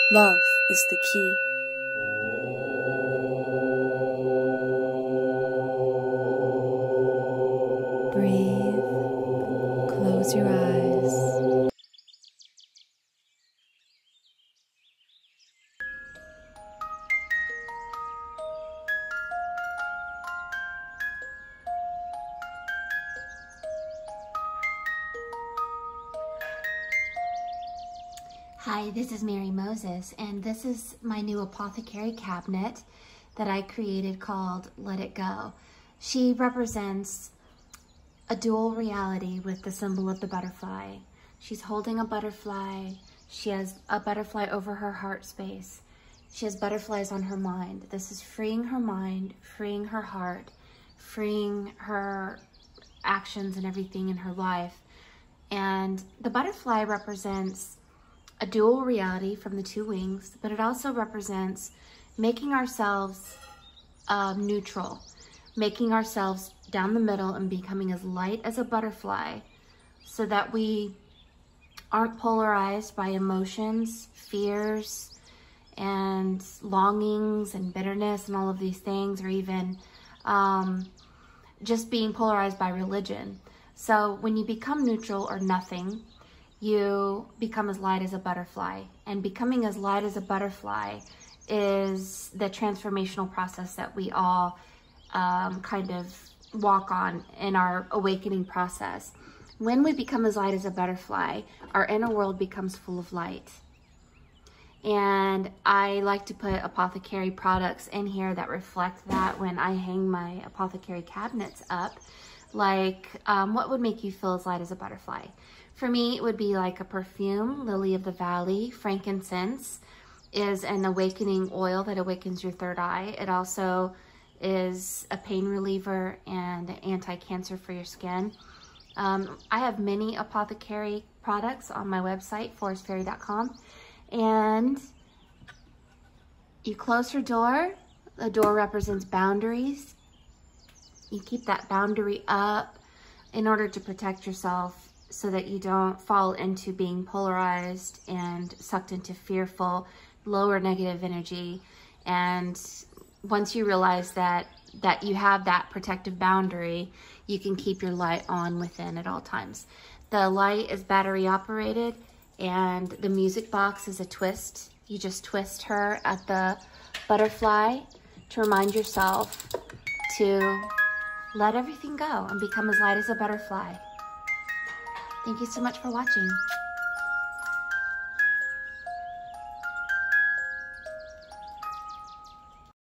Love is the key. Breathe. Close your eyes. Hi, this is Mary Moses, and this is my new apothecary cabinet that I created called Let It Go. She represents a dual reality with the symbol of the butterfly. She's holding a butterfly. She has a butterfly over her heart space. She has butterflies on her mind. This is freeing her mind, freeing her heart, freeing her actions and everything in her life. And the butterfly represents a dual reality from the two wings, but it also represents making ourselves neutral, making ourselves down the middle and becoming as light as a butterfly so that we aren't polarized by emotions, fears, and longings and bitterness and all of these things, or even just being polarized by religion. So when you become neutral or nothing, you become as light as a butterfly. And becoming as light as a butterfly is the transformational process that we all kind of walk on in our awakening process. When we become as light as a butterfly, our inner world becomes full of light. And I like to put apothecary products in here that reflect that when I hang my apothecary cabinets up. Like, what would make you feel as light as a butterfly? For me, it would be like a perfume, Lily of the Valley. Frankincense is an awakening oil that awakens your third eye. It also is a pain reliever and anti-cancer for your skin. I have many apothecary products on my website, forestfairy.com. And you close her door. The door represents boundaries. You keep that boundary up in order to protect yourself so that you don't fall into being polarized and sucked into fearful, lower negative energy. And once you realize that you have that protective boundary, you can keep your light on within at all times. The light is battery operated, and the music box is a twist. You just twist her at the butterfly to remind yourself to let everything go and become as light as a butterfly. Thank you so much for watching.